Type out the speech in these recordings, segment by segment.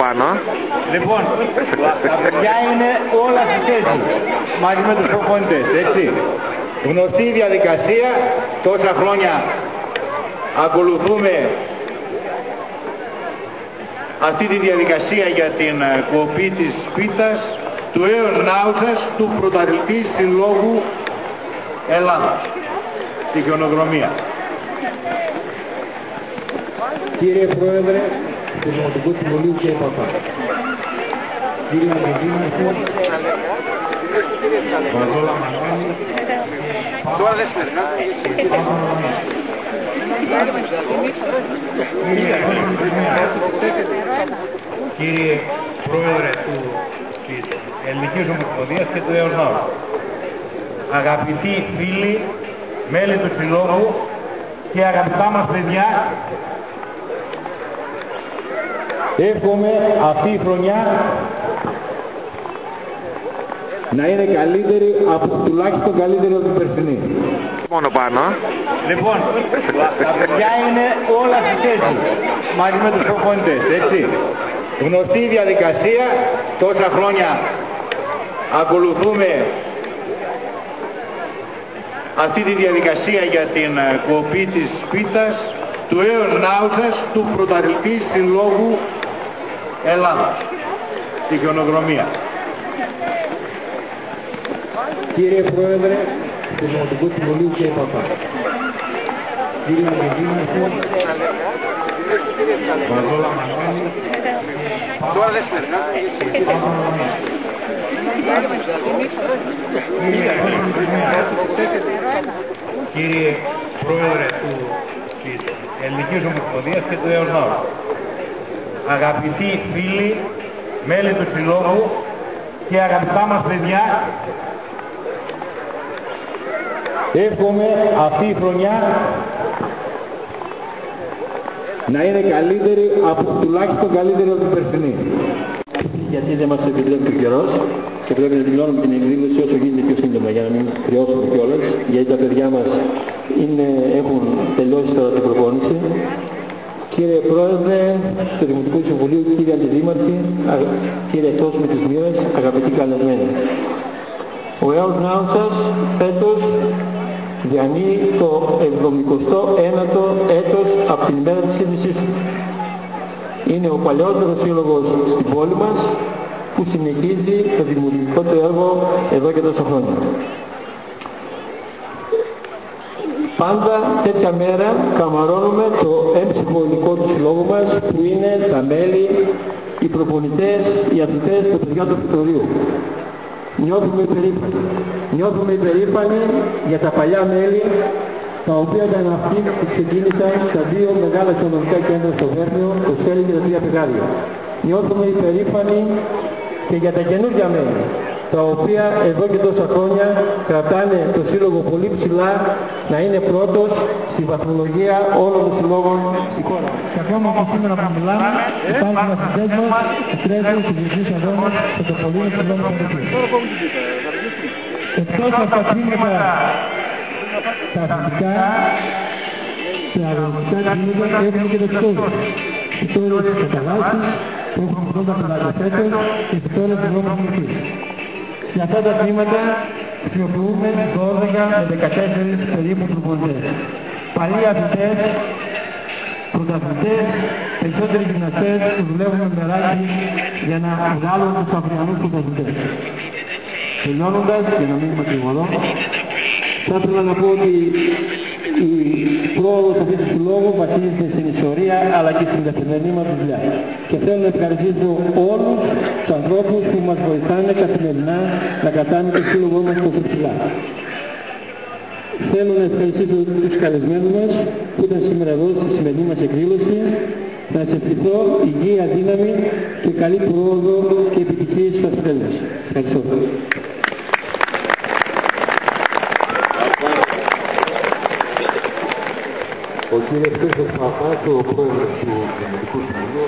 πάνω. Λοιπόν, τα παιδιά είναι όλα στη θέση, μαζί με τους προπονητές, έτσι. Γνωστή διαδικασία, τόσα χρόνια ακολουθούμε αυτή τη διαδικασία για την κοπή της πίτσας του Έων Νάουσας, του πρωταθλητή συλλόγου Ελλάδας, στη χιονοδρομία. Κύριε Πρόεδρε του Δημοτικού Συμβουλίου και Παπά, κύριε Αντιδήμαρχε, Βαζόλα Μανώλη, κύριε Πρόεδρε της Ελληνικής Ομοσπονδίας και του Έων Νάουσα, αγαπητοί φίλοι, μέλη του Συλλόγου και αγαπητά μας παιδιά, εύχομαι αυτή η χρονιά να είναι καλύτερη, τουλάχιστον καλύτερη από την περσινή. Μόνο πάνω. Λοιπόν, τα παιδιά είναι όλα στη θέση, μαζί με τους προπονητές, έτσι. Γνωστή διαδικασία, τόσα χρόνια ακολουθούμε αυτή τη διαδικασία για την κοπή της πίτσας του Έων Νάουσας, του πρωταθλητή συλλόγου Ελλάδας, στη χιονοδρομία. Κύριε Πρόεδρε του Δημοτικού Συμβουλίου και Παπά, κύριε Αντιδήμαρχε, Βαζόλα Μανώλη, κύριε Πρόεδρε της Ελληνικής Ομοσπονδίας και του Έων Νάουσα, αγαπητοί φίλοι, μέλη του Συλλόγου και αγαπητά μας παιδιά, εύχομαι αυτή η χρονιά να είναι καλύτερη, τουλάχιστον καλύτερη από την περσινή. Γιατί δεν μας επιτρέπει ο καιρός και πρέπει να δηλώνουμε την εκδήλωση όσο γίνεται πιο σύντομα για να μην χρειώσουμε κιόλας, γιατί τα παιδιά μας έχουν τελειώσει τώρα την προπόνηση. Κύριε Πρόεδρε του Δημοτικού Συμβουλίου, κύριε Αντιδήμαρχε, κύριε εκτός με τις μοίρες, αγαπητοί καλεσμένοι. Ο Έων Νάουσας φέτος διανύει το 79ο έτος από την ημέρα της ίδρυσής του. Είναι ο παλαιότερος σύλλογος στην πόλη μας που συνεχίζει το δημιουργικό του έργο εδώ και τόσα χρόνια. Πάντα τέτοια μέρα καμαρώνουμε το έμψυχο υλικό του συλλόγου μας που είναι τα μέλη, οι προπονητές, οι αθλητές, τα παιδιά του φυτορείου. Νιώθουμε υπερήφανοι για τα παλιά μέλη, τα οποία ήταν αυτοί που ξεκίνησαν στα δύο μεγάλα οικονομικά κέντρα στο Βέρνιο, το Στέλι και τα τρία Πηγάδια. Νιώθουμε υπερήφανοι και για τα καινούργια μέλη, τα οποία εδώ και τόσα χρόνια κρατάνε το σύλλογο πολύ ψηλά να είναι πρώτος στη βαθμολογία όλων των συλλόγων στη χώρα. Και ακόμα και σήμερα που μιλάμε, υπάρχουν μαθητές μας που τρέχουν στους διεθνείς αγώνες και το πολύ υψηλό πρωτοτυπικό. Εκτός από τα τμήματα τα αθλητικά, τα αγωνιστικά τμήματα έχουμε και το φυτόριο. Φυτόριο της καταλάσσης, που έχουμε 80 φέτος και φυτόριο της νόμου μυθής. Για αυτά τα τμήματα χρησιμοποιούμε 12 με 14 περίπου προπονητές. Παλιοί αθλητές, πρωταθλητές, περισσότεροι γυμναστές που δουλεύουν με μεράκι για να βγάλουν τους αυριανούς πρωταθλητές. Τελειώνοντας, για να μην μακρηγορώ, θα ήθελα να πω ότι η πρόοδος αυτής του συλλόγου βασίζεται στην ιστορία αλλά και στην καθημερινή μας δουλειά. Και θέλω να ευχαριστήσω όλους τους ανθρώπους που μας βοηθάνε καθημερινά να κρατάμε το σύλλογό μας τόσο ψηλά. Θέλω να ευχαριστήσω τους καλεσμένους μας που ήταν σήμερα εδώ στη σημερινή μας εκδήλωση. Να σας ευχηθώ υγεία, δύναμη και καλή πρόοδο και επιτυχίες στα τέλος. Ευχαριστώ. Ο κύριος Χρήστος Παπάς, ο πρόεδρος του Δημοτικού Συμβουλίου.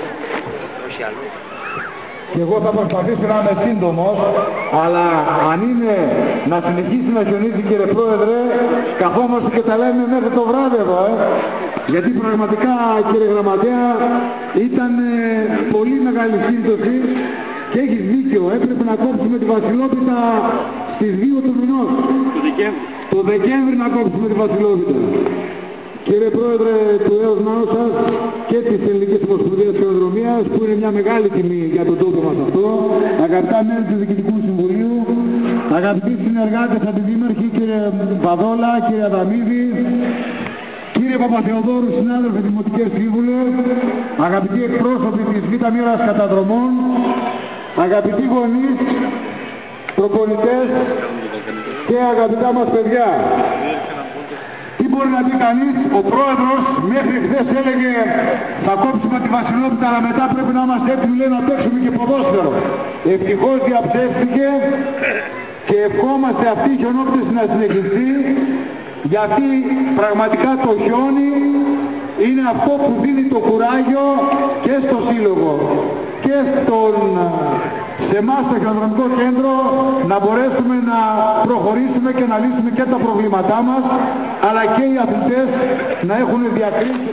Και εγώ θα προσπαθήσω να είμαι σύντομος, αλλά αν είναι να συνεχίσει να χιονίζει, κύριε Πρόεδρε, καθόμαστε και τα λέμε μέχρι το βράδυ εδώ, γιατί πραγματικά, κύριε Γραμματέα, ήταν πολύ μεγάλη σύμπτωση και έχεις δίκιο, έπρεπε να κόψουμε τη Βασιλόπιτα στις 2 του μηνός. Το Δεκέμβρη να κόψουμε τη Βασιλόπιτα. Κύριε Πρόεδρε του ΕΟΣ Ναού σας και της Ελληνικής Ομοσπονδίας Χειροδρομίας, που είναι μια μεγάλη τιμή για τον τόπο μας αυτό, αγαπητά μέλη του Διοικητικού Συμβουλίου, αγαπητοί συνεργάτες αντιδήμαρχοι, κύριε Βαδόλα, κύριε Αδαμίδη, κύριε Παπαθεοδόρου, συνάδελφοι δημοτικές σύμβουλες, αγαπητοί εκπρόσωποι της Β' Μοίρας Καταδρομών, αγαπητοί γονείς, προπονητές και αγαπητά μας παιδιά. Τι μπορεί να πει κανείς, ο πρόεδρος μέχρι χθες έλεγε θα κόψουμε τη Βασιλόπιτα, αλλά μετά πρέπει να είμαστε έτοιμοι, λέει, να παίξουμε και ποδόσφαιρο. Ευτυχώς διαψεύστηκε και ευχόμαστε αυτή η χιονόπτωση να συνεχιστεί, γιατί πραγματικά το χιόνι είναι αυτό που δίνει το κουράγιο και στο σύλλογο και σε εμάς στο χειροδρομικό κέντρο να μπορέσουμε να προχωρήσουμε και να λύσουμε και τα προβλήματά μας, αλλά και οι αθλητές να έχουν διακρίσει.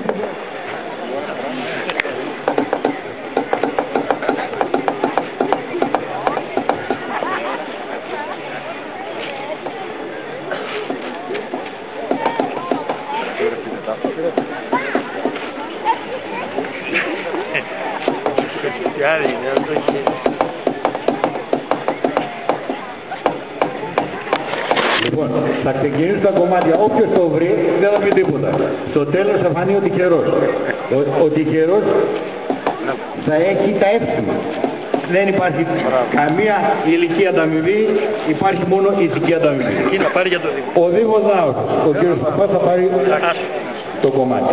Λοιπόν, θα ξεκινήσουν τα κομμάτια. Όποιος το βρει δεν θα πει τίποτα. Στο τέλος θα φανεί ο τυχερός. Ο τυχερός θα έχει τα εύσημα. Δεν υπάρχει καμία ηλική ανταμοιβή, υπάρχει μόνο ηθική ανταμοιβή. Ο Δήμος Ναός, ο κύριος Παπάς θα πάρει το κομμάτι.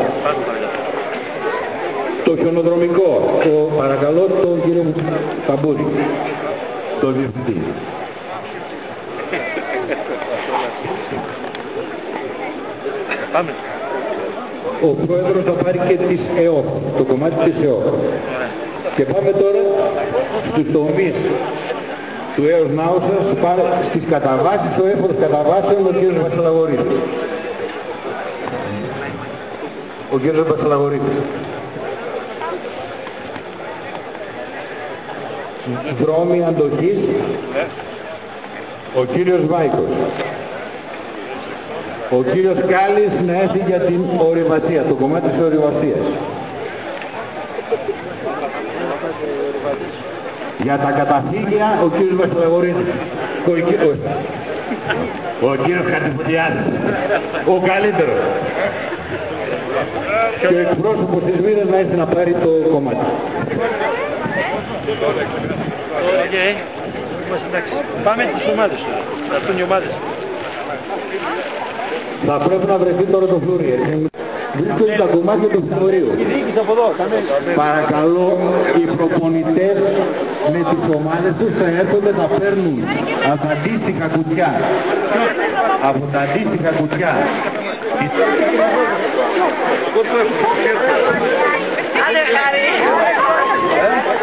Το χιονοδρομικό, παρακαλώ τον κύριο Καμπούρη, τον διευθυντή. Ο πρόεδρος θα πάρει και της ΕΟΚ, το κομμάτι της ΕΟΚ. Και πάμε τώρα στους τομείς του ΕΟΣ Ναού σας, στις καταβάσεις, ο έφορος καταβάσεων, ο κύριος Βασιλαγορίτης. Ο κύριος Βασιλαγορίτης. Δρόμοι αντοχής, ο κύριος Βάικος. Ο κύριος Κάλλης να έρθει για την ορειβασία, το κομμάτι της ορειβασίας. Για τα καταφύγια, ο κύριος Βασιλαγορίτης. Ο κύριος Χατζηφωτιάδης. Ο καλύτερος. Και ο εκπρόσωπος της Βίδας να έρθει να πάρει το κομμάτι. Πάμε στις ομάδες. Θα έρθουν οι ομάδες. Θα πρέπει να βρεθεί τώρα το φλουρί, έτσι. Βρίσκονται τα κομμάτια του φλουρίου. Παρακαλώ, οι προπονητές με τις ομάδες τους θα έρχονται, θα παίρνουν από τα αντίστοιχα κουτιά. Από τα αντίστοιχα κουτιά. Άντε, Χάρη!